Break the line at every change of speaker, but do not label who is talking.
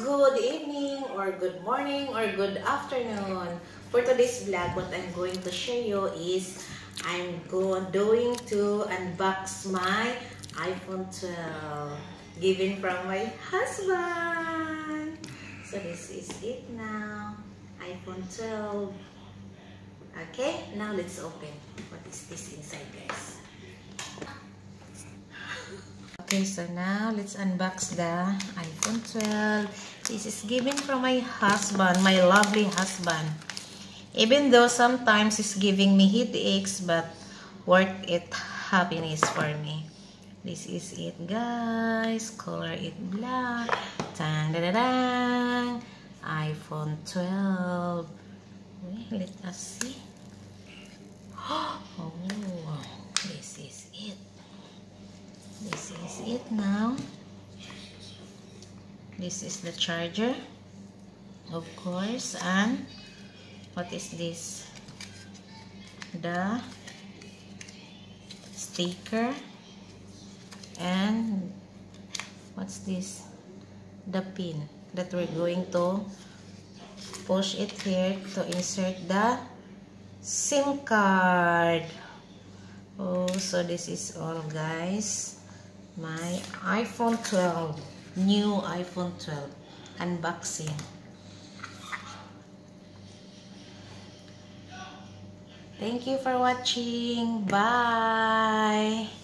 Good evening or good morning or good afternoon. For today's vlog, what I'm going to show you is I'm going to unbox my iPhone 12 given from my husband. So this is it now, iPhone 12. Okay, now let's open. What is this inside, guys? Okay, so now let's unbox the iPhone 12. This is given from my husband, my lovely husband. Even though sometimes it's giving me headaches, but worth it happiness for me. This is it, guys. Color it black. Dang, da, da, da. iPhone 12. Let us see. Oh, this is it. This is it now. This is the charger, of course, and what is this? The sticker, and what's this? The pin that we're going to push it here to insert the SIM card. Oh, so this is all, guys. My iPhone 12, new iPhone 12 unboxing. Thank you for watching. Bye.